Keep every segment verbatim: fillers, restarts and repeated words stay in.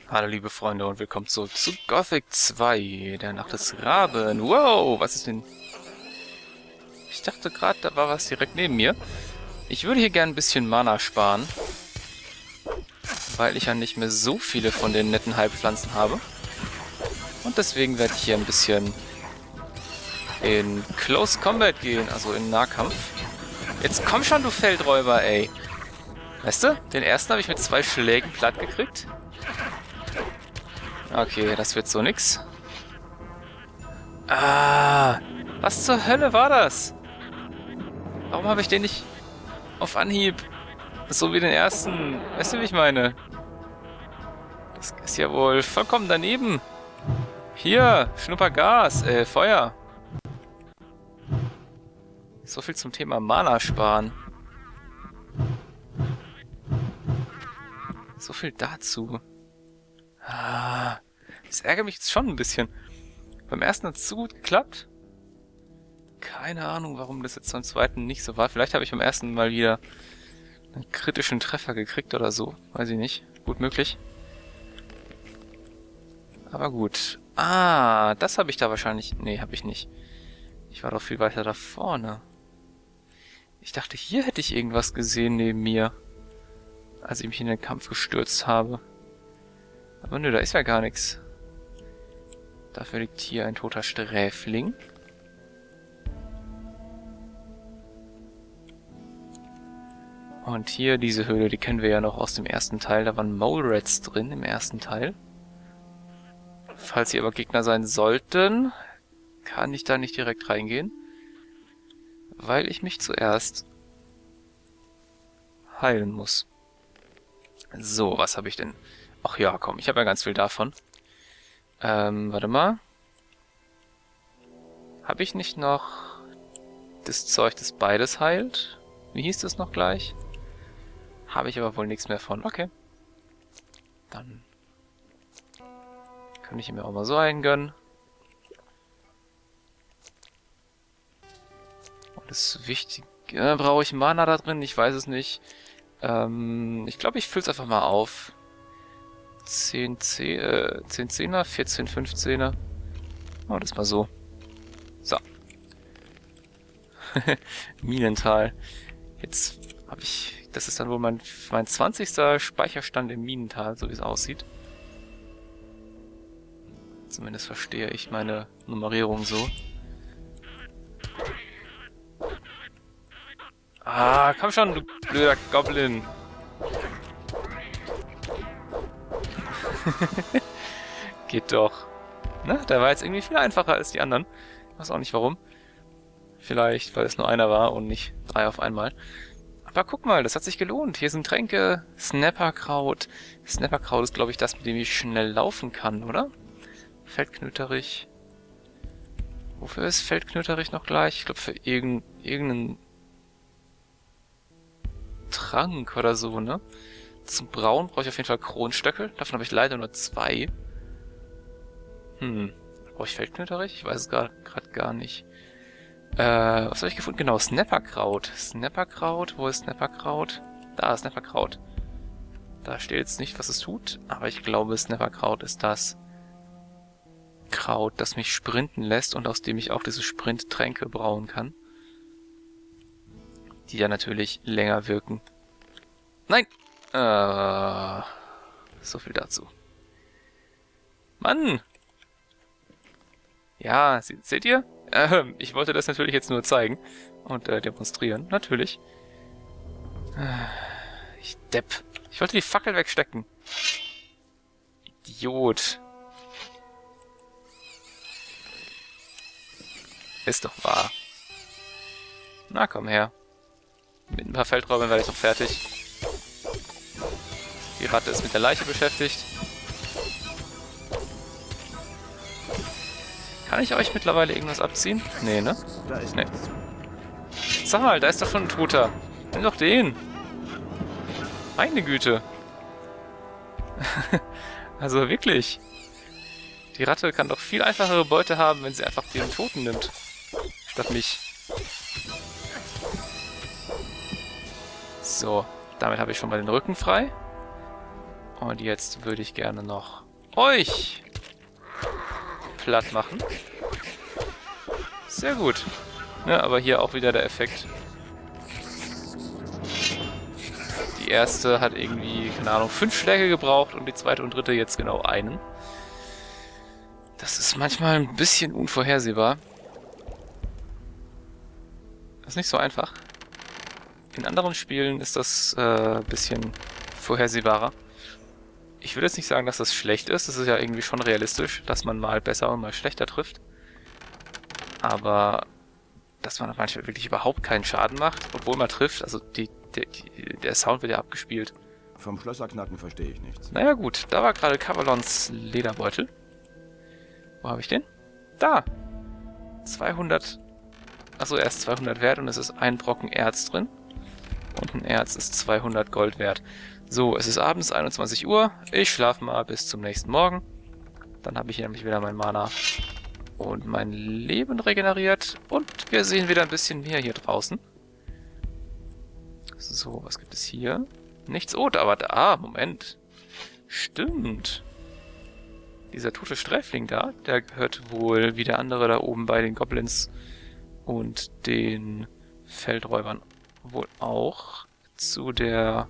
Hallo liebe Freunde und willkommen zurück zu Gothic zwei, der Nacht des Raben. Wow, was ist denn... Ich dachte gerade, da war was direkt neben mir. Ich würde hier gerne ein bisschen Mana sparen, weil ich ja nicht mehr so viele von den netten Heilpflanzen habe. Und deswegen werde ich hier ein bisschen in Close Combat gehen, also in Nahkampf. Jetzt komm schon, du Feldräuber, ey. Weißt du, den ersten habe ich mit zwei Schlägen platt gekriegt. Okay, das wird so nix. Ah, was zur Hölle war das? Warum habe ich den nicht auf Anhieb? So wie den ersten. Weißt du, wie ich meine? Das ist ja wohl vollkommen daneben. Hier, Schnupper Gas, äh, Feuer. So viel zum Thema Mana sparen. So viel dazu. Ah, das ärgert mich jetzt schon ein bisschen. Beim ersten hat es so gut geklappt. Keine Ahnung, warum das jetzt beim zweiten nicht so war. Vielleicht habe ich beim ersten mal wieder einen kritischen Treffer gekriegt oder so. Weiß ich nicht. Gut möglich. Aber gut. Ah, das habe ich da wahrscheinlich... Nee, habe ich nicht. Ich war doch viel weiter da vorne. Ich dachte, hier hätte ich irgendwas gesehen neben mir, als ich mich in den Kampf gestürzt habe. Aber nö, da ist ja gar nichts. Dafür liegt hier ein toter Sträfling. Und hier diese Höhle, die kennen wir ja noch aus dem ersten Teil. Da waren Mole Rats drin im ersten Teil. Falls hier aber Gegner sein sollten, kann ich da nicht direkt reingehen. Weil ich mich zuerst heilen muss. So, was habe ich denn? Ach ja, komm, ich habe ja ganz viel davon. Ähm, warte mal. Habe ich nicht noch das Zeug, das beides heilt? Wie hieß das noch gleich? Habe ich aber wohl nichts mehr von. Okay. Dann kann ich mir auch mal so einen gönnen. Und das Wichtige... Äh, brauche ich Mana da drin? Ich weiß es nicht. Ähm, ich glaube, ich fülle es einfach mal auf. zehn Zehner, vierzehn Fünfzehner. Oh, das mal so. So. Minental. Jetzt habe ich... Das ist dann wohl mein, mein zwanzigster Speicherstand im Minental, so wie es aussieht. Zumindest verstehe ich meine Nummerierung so. Ah, komm schon, du blöder Goblin. Geht doch. Na, der war jetzt irgendwie viel einfacher als die anderen. Ich weiß auch nicht warum. Vielleicht, weil es nur einer war und nicht drei auf einmal. Aber guck mal, das hat sich gelohnt. Hier sind Tränke, Snapperkraut. Snapperkraut ist, glaube ich, das, mit dem ich schnell laufen kann, oder? Feldknöterich. Wofür ist Feldknöterich noch gleich? Ich glaube, für irgend, irgendeinen Trank oder so, ne? Zum Brauen brauche ich auf jeden Fall Kronstöckel. Davon habe ich leider nur zwei. Hm. Brauche ich Feldknöterich? Ich weiß es gerade gar nicht. Äh, was habe ich gefunden? Genau, Snapperkraut. Snapperkraut, wo ist Snapperkraut? Da, Snapperkraut. Da steht jetzt nicht, was es tut, aber ich glaube, Snapperkraut ist das Kraut, das mich sprinten lässt und aus dem ich auch diese Sprinttränke brauen kann. Die ja natürlich länger wirken. Nein! Äh, so viel dazu. Mann! Ja, se seht ihr? Ähm, ich wollte das natürlich jetzt nur zeigen und äh, demonstrieren. Natürlich. Äh, ich Depp. Ich wollte die Fackel wegstecken. Idiot. Ist doch wahr. Na, komm her. Mit ein paar Feldräubern werde ich doch fertig. Die Ratte ist mit der Leiche beschäftigt. Kann ich euch mittlerweile irgendwas abziehen? Nee, ne? Da ist nee. nichts. Sag mal, da ist doch schon ein Toter. Nimm doch den. Meine Güte. Also wirklich. Die Ratte kann doch viel einfachere Beute haben, wenn sie einfach den Toten nimmt. Statt mich. So, damit habe ich schon mal den Rücken frei. Und jetzt würde ich gerne noch euch platt machen. Sehr gut. Ja, aber hier auch wieder der Effekt. Die erste hat irgendwie, keine Ahnung, fünf Schläge gebraucht und die zweite und dritte jetzt genau einen. Das ist manchmal ein bisschen unvorhersehbar. Das ist nicht so einfach. In anderen Spielen ist das äh, ein bisschen vorhersehbarer. Ich würde jetzt nicht sagen, dass das schlecht ist. Das ist ja irgendwie schon realistisch, dass man mal besser und mal schlechter trifft. Aber dass man manchmal wirklich überhaupt keinen Schaden macht, obwohl man trifft. Also die, die, die, der Sound wird ja abgespielt. Vom Schlösserknacken verstehe ich nichts. Naja gut, da war gerade Kavalons Lederbeutel. Wo habe ich den? Da! zweihundert... Achso, er ist zweihundert wert und es ist ein Brocken Erz drin. Und ein Erz ist zweihundert Gold wert. So, es ist abends einundzwanzig Uhr. Ich schlafe mal bis zum nächsten Morgen. Dann habe ich hier nämlich wieder mein Mana und mein Leben regeneriert. Und wir sehen wieder ein bisschen mehr hier draußen. So, was gibt es hier? Nichts. Oh, da war da. Ah, Moment. Stimmt. Dieser tote Sträfling da, der gehört wohl wie der andere da oben bei den Goblins und den Feldräubern wohl auch zu der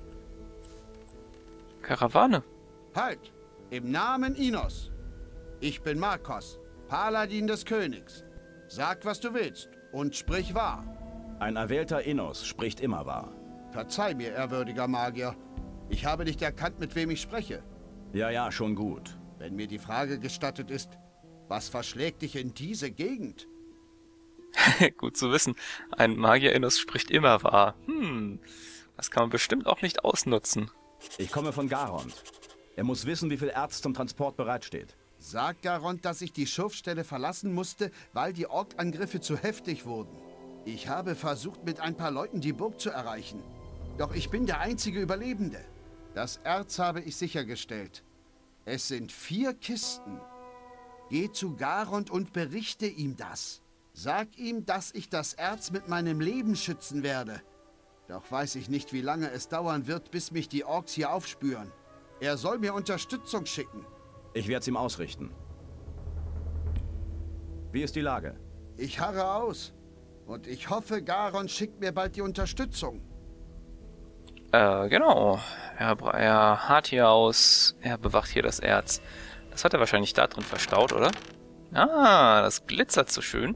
Karawane. Halt! Im Namen Inos. Ich bin Markos, Paladin des Königs. Sag, was du willst und sprich wahr. Ein erwählter Inos spricht immer wahr. Verzeih mir, ehrwürdiger Magier. Ich habe nicht erkannt, mit wem ich spreche. Ja, ja, schon gut. Wenn mir die Frage gestattet ist, was verschlägt dich in diese Gegend? Gut zu wissen. Ein Magier-Innos spricht immer wahr. Hm, das kann man bestimmt auch nicht ausnutzen. Ich komme von Garond. Er muss wissen, wie viel Erz zum Transport bereitsteht. Sag Garond, dass ich die Schurfstelle verlassen musste, weil die Ork-Angriffe zu heftig wurden. Ich habe versucht, mit ein paar Leuten die Burg zu erreichen. Doch ich bin der einzige Überlebende. Das Erz habe ich sichergestellt. Es sind vier Kisten. Geh zu Garond und berichte ihm das. Sag ihm, dass ich das Erz mit meinem Leben schützen werde. Doch weiß ich nicht, wie lange es dauern wird, bis mich die Orks hier aufspüren. Er soll mir Unterstützung schicken. Ich werde es ihm ausrichten. Wie ist die Lage? Ich harre aus. Und ich hoffe, Garond schickt mir bald die Unterstützung. Äh, genau. Er, er hart hier aus. Er bewacht hier das Erz. Das hat er wahrscheinlich da drin verstaut, oder? Ah, das glitzert so schön.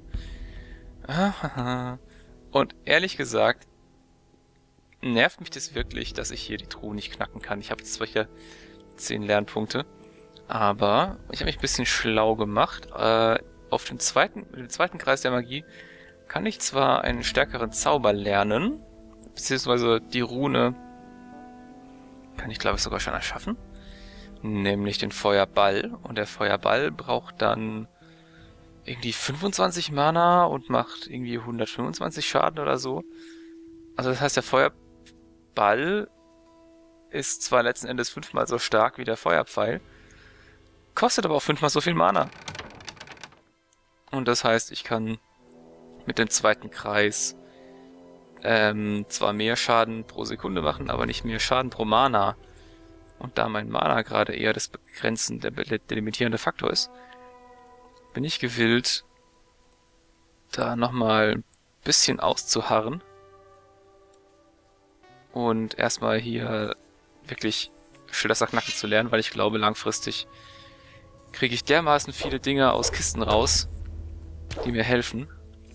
Und ehrlich gesagt, nervt mich das wirklich, dass ich hier die Truhe nicht knacken kann. Ich habe jetzt zwar hier zehn Lernpunkte, aber ich habe mich ein bisschen schlau gemacht. Äh, auf dem zweiten, mit dem zweiten Kreis der Magie kann ich zwar einen stärkeren Zauber lernen, beziehungsweise die Rune kann ich, glaube ich, sogar schon erschaffen, nämlich den Feuerball. Und der Feuerball braucht dann irgendwie fünfundzwanzig Mana und macht irgendwie hundertfünfundzwanzig Schaden oder so. Also das heißt, der Feuerball ist zwar letzten Endes fünfmal so stark wie der Feuerpfeil, kostet aber auch fünfmal so viel Mana. Und das heißt, ich kann mit dem zweiten Kreis ähm, zwar mehr Schaden pro Sekunde machen, aber nicht mehr Schaden pro Mana. Und da mein Mana gerade eher das begrenzende, der, der limitierende Faktor ist, bin ich gewillt, da nochmal ein bisschen auszuharren und erstmal hier wirklich Schlösserknacken zu lernen, weil ich glaube, langfristig kriege ich dermaßen viele Dinge aus Kisten raus, die mir helfen.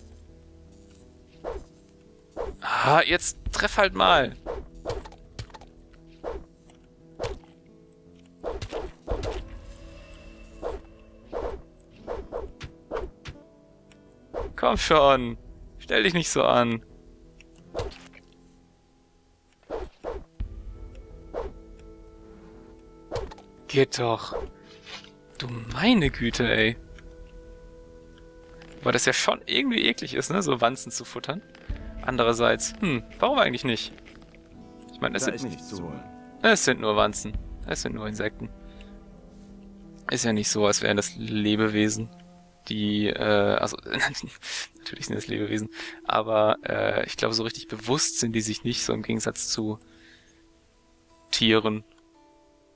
Ah, jetzt treff halt mal! Komm schon! Stell dich nicht so an! Geht doch! Du meine Güte, ey! Weil das ja schon irgendwie eklig ist, ne? So Wanzen zu futtern. Andererseits, hm, warum eigentlich nicht? Ich meine, es Da sind ist nichts zu holen. Es sind nur Wanzen. Es sind nur Insekten. Ist ja nicht so, als wären das Lebewesen, die, äh, also, natürlich sind das Lebewesen, aber äh, ich glaube, so richtig bewusst sind die sich nicht, so im Gegensatz zu Tieren.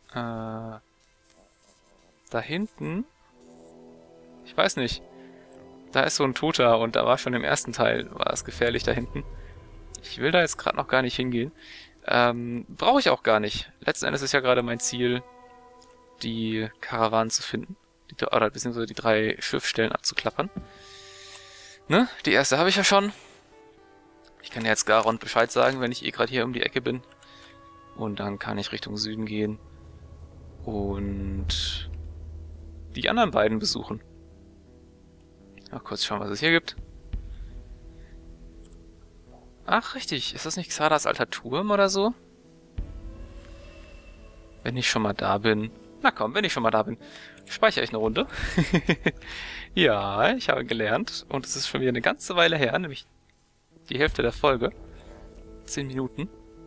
Äh, da hinten? Ich weiß nicht. Da ist so ein Toter und da war schon im ersten Teil, war es gefährlich da hinten. Ich will da jetzt gerade noch gar nicht hingehen. Ähm, brauche ich auch gar nicht. Letzten Endes ist ja gerade mein Ziel, die Karawanen zu finden. Die, oder beziehungsweise die drei Schiffsstellen abzuklappern. Ne? Die erste habe ich ja schon. Ich kann jetzt Garond Bescheid sagen, wenn ich eh gerade hier um die Ecke bin. Und dann kann ich Richtung Süden gehen. Und die anderen beiden besuchen. Mal kurz schauen, was es hier gibt. Ach, richtig. Ist das nicht Xardas alter Turm oder so? Wenn ich schon mal da bin. Na komm, wenn ich schon mal da bin, speichere ich eine Runde. Ja, ich habe gelernt. Und es ist schon wieder eine ganze Weile her, nämlich die Hälfte der Folge. Zehn Minuten.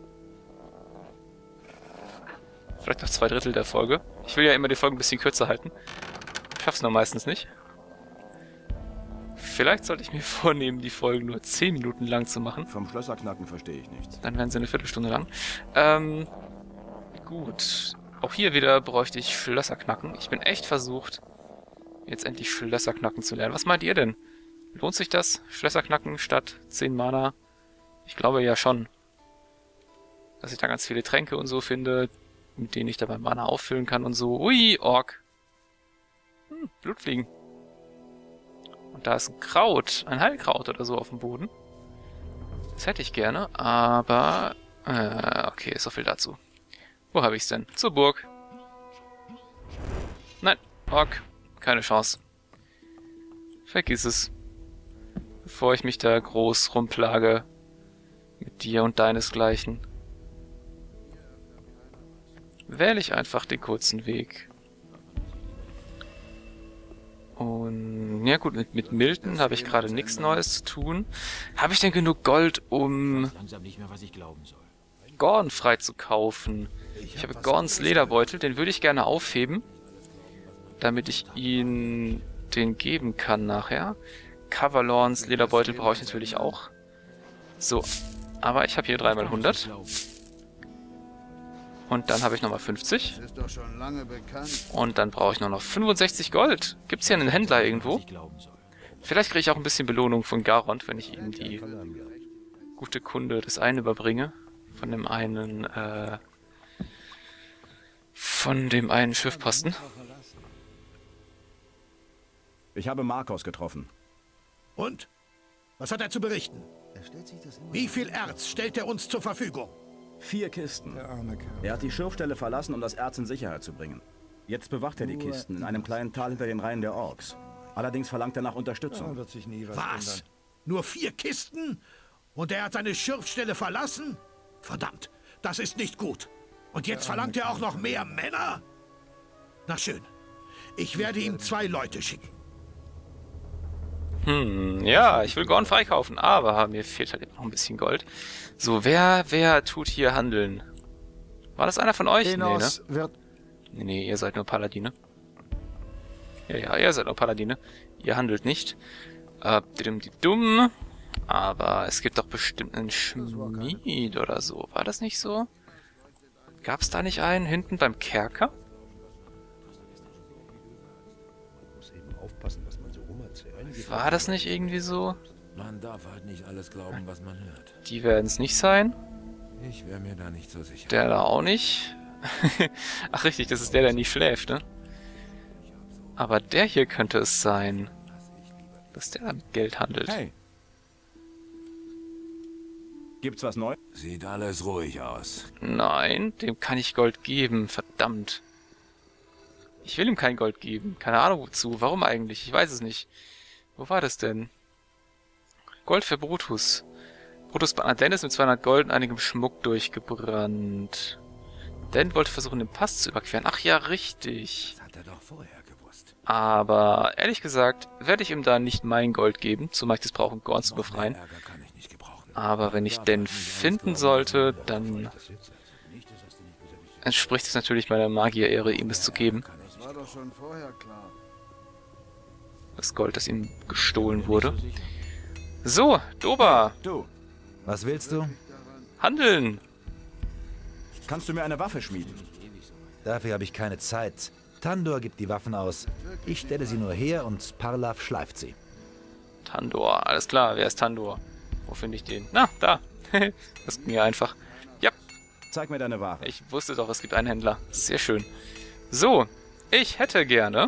Vielleicht noch zwei Drittel der Folge. Ich will ja immer die Folge ein bisschen kürzer halten. Ich schaff's nur meistens nicht. Vielleicht sollte ich mir vornehmen, die Folgen nur zehn Minuten lang zu machen. Vom Schlösserknacken verstehe ich nichts. Dann wären sie eine Viertelstunde lang. Ähm, gut. Auch hier wieder bräuchte ich Schlösserknacken. Ich bin echt versucht, jetzt endlich Schlösserknacken zu lernen. Was meint ihr denn? Lohnt sich das? Schlösserknacken statt zehn Mana? Ich glaube ja schon. Dass ich da ganz viele Tränke und so finde, mit denen ich dabei Mana auffüllen kann und so. Ui, Ork. Hm, Blutfliegen. Und da ist ein Kraut, ein Heilkraut oder so auf dem Boden. Das hätte ich gerne, aber... Äh, okay, so viel dazu. Wo habe ich's denn? Zur Burg. Nein, Ork. Keine Chance. Vergiss es. Bevor ich mich da groß rumplage. Mit dir und deinesgleichen. Wähle ich einfach den kurzen Weg. Und ja gut, mit, mit Milton habe ich gerade nichts Neues zu tun. Habe ich denn genug Gold, um Gorn frei zu kaufen? Ich habe Gorns Lederbeutel, den würde ich gerne aufheben, damit ich ihn den geben kann nachher. Kavalorns Lederbeutel brauche ich natürlich auch. So, aber ich habe hier drei mal hundert. Und dann habe ich nochmal fünfzig. Und dann brauche ich nur noch fünfundsechzig Gold. Gibt es hier einen Händler irgendwo? Vielleicht kriege ich auch ein bisschen Belohnung von Garond, wenn ich ihm die gute Kunde des einen überbringe. Von dem einen, äh... Von dem einen Schiffposten. Ich habe Markos getroffen. Und? Was hat er zu berichten? Wie viel Erz stellt er uns zur Verfügung? Vier Kisten. Er hat die Schürfstelle verlassen, um das Erz in Sicherheit zu bringen. Jetzt bewacht er die Kisten in einem kleinen Tal hinter den Reihen der Orks. Allerdings verlangt er nach Unterstützung. Was? Nur vier Kisten? Und er hat seine Schürfstelle verlassen? Verdammt, das ist nicht gut. Und jetzt verlangt er auch noch mehr Männer? Na schön. Ich werde ihm zwei Leute schicken. Hm, ja, ich will Gorn freikaufen, aber mir fehlt halt eben noch ein bisschen Gold. So, wer, wer tut hier handeln? War das einer von euch? Nee, ne? Wird nee, nee, ihr seid nur Paladine. Ja, ja, ihr seid nur Paladine. Ihr handelt nicht. Äh, die dumm. Aber es gibt doch bestimmt einen Schmied oder so. War das nicht so? Gab's da nicht einen hinten beim Kerker? War das nicht irgendwie so? Man darf halt nicht alles glauben, was man hört. Die werden es nicht sein. Ich wäre mir da nicht so sicher. Der da auch nicht. Ach richtig, das ist der, der nie schläft, ne? Aber der hier könnte es sein. Dass der da mit Geld handelt. Hey. Gibt's was Neues? Sieht alles ruhig aus. Nein, dem kann ich Gold geben. Verdammt. Ich will ihm kein Gold geben. Keine Ahnung wozu. Warum eigentlich? Ich weiß es nicht. Wo war das denn? Gold für Brutus. Brutus bei Dennis mit zweihundert Gold und einigem Schmuck durchgebrannt. Dan wollte versuchen, den Pass zu überqueren. Ach ja, richtig. Das hat er doch vorher gewusst. Aber ehrlich gesagt, werde ich ihm da nicht mein Gold geben, zumal ich das brauche, um Gorn zu befreien. Aber wenn ich Dan finden sollte, dann entspricht es natürlich meiner Magier-Ehre, ihm es zu geben. War doch schon vorher klar. Das Gold, das ihm gestohlen wurde. So, Doba. Du, Was willst du? Handeln. kannst du mir eine Waffe schmieden? Dafür habe ich keine Zeit. Tandor gibt die Waffen aus. Ich stelle sie nur her und Parlav schleift sie. Tandor, alles klar. Wer ist Tandor? Wo finde ich den? Na, da. Das ging ja einfach. Ja. Zeig mir deine Ware. Ich wusste doch, es gibt einen Händler. Sehr schön. So, ich hätte gerne...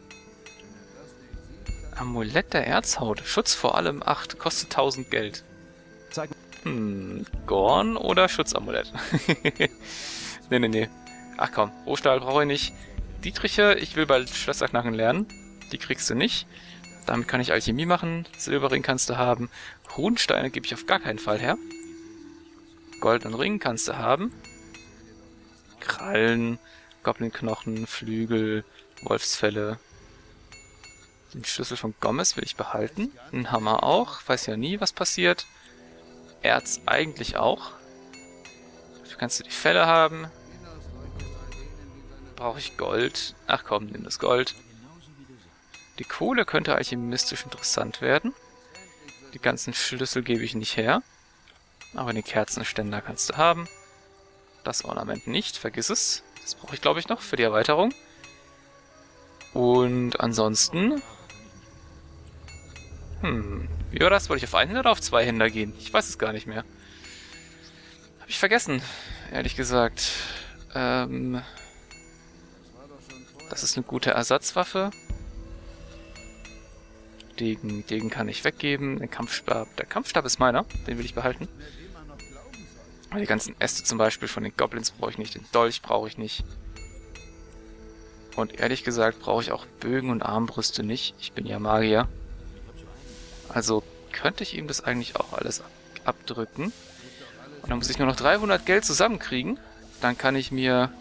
Amulett der Erzhaut. Schutz vor allem acht. Kostet tausend Geld. Zeig Hm, Gorn oder Schutzamulett? nee, nee, nee. Ach komm, Rohstahl brauche ich nicht. Dietriche, ich will bald Schlösserknacken lernen. Die kriegst du nicht. Damit kann ich Alchemie machen. Silberring kannst du haben. Runensteine gebe ich auf gar keinen Fall her. Goldenen Ring kannst du haben. Krallen, Goblinknochen, Flügel, Wolfsfelle. Den Schlüssel von Gomez will ich behalten. Einen Hammer auch. Weiß ja nie, was passiert. Erz eigentlich auch. Dafür kannst du die Felle haben. Brauche ich Gold. Ach komm, nimm das Gold. Die Kohle könnte alchemistisch interessant werden. Die ganzen Schlüssel gebe ich nicht her. Aber den Kerzenständer kannst du haben. Das Ornament nicht, vergiss es. Das brauche ich, glaube ich, noch für die Erweiterung. Und ansonsten... Hm, wie war das? Wollte ich auf einen oder auf zwei Händler gehen? Ich weiß es gar nicht mehr. Habe ich vergessen, ehrlich gesagt. Ähm... Das ist eine gute Ersatzwaffe. Degen, Degen kann ich weggeben. Den Kampfstab. Der Kampfstab ist meiner. Den will ich behalten. Aber die ganzen Äste zum Beispiel von den Goblins brauche ich nicht. Den Dolch brauche ich nicht. Und ehrlich gesagt brauche ich auch Bögen und Armbrüste nicht. Ich bin ja Magier. Also könnte ich ihm das eigentlich auch alles ab abdrücken. Und dann muss ich nur noch dreihundert Geld zusammenkriegen. Dann kann ich mir...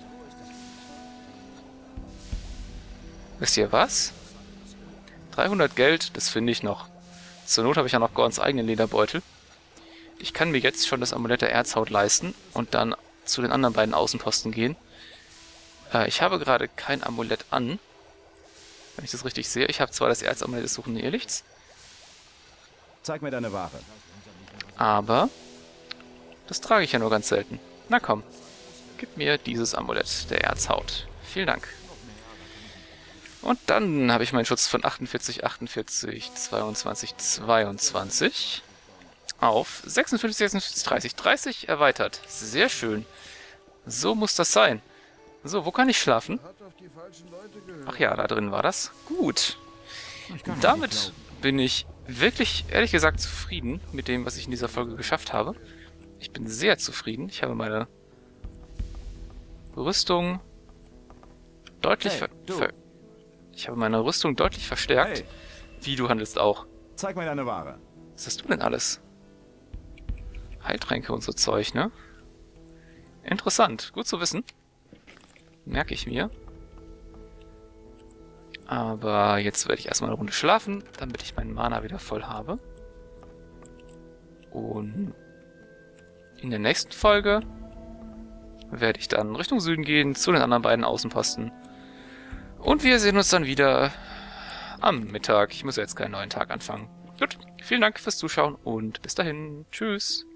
Wisst ihr was? dreihundert Geld, das finde ich noch. Zur Not habe ich ja noch Gorns eigenen Lederbeutel. Ich kann mir jetzt schon das Amulett der Erzhaut leisten und dann zu den anderen beiden Außenposten gehen. Äh, ich habe gerade kein Amulett an. Wenn ich das richtig sehe. Ich habe zwar das Erzamulett des Suchenden Irrlichts. Zeig mir deine Ware. Aber das trage ich ja nur ganz selten. Na komm, gib mir dieses Amulett der Erzhaut. Vielen Dank. Und dann habe ich meinen Schutz von achtundvierzig, achtundvierzig, zweiundzwanzig, zweiundzwanzig auf sechsundfünfzig, sechsundfünfzig, dreißig. dreißig erweitert. Sehr schön. So muss das sein. So, wo kann ich schlafen? Ach ja, da drin war das. Gut. Damit bin ich wirklich, ehrlich gesagt, zufrieden mit dem, was ich in dieser Folge geschafft habe. Ich bin sehr zufrieden. Ich habe meine Rüstung deutlich ver... ver ich habe meine Rüstung deutlich verstärkt. Hey. Wie, du handelst auch? Zeig mir deine Ware. Was hast du denn alles? Heiltränke und so Zeug, ne? Interessant. Gut zu wissen. Merke ich mir. Aber jetzt werde ich erstmal eine Runde schlafen, damit ich meinen Mana wieder voll habe. Und in der nächsten Folge werde ich dann Richtung Süden gehen, zu den anderen beiden Außenposten. Und wir sehen uns dann wieder am Mittag. Ich muss ja jetzt keinen neuen Tag anfangen. Gut, vielen Dank fürs Zuschauen und bis dahin. Tschüss.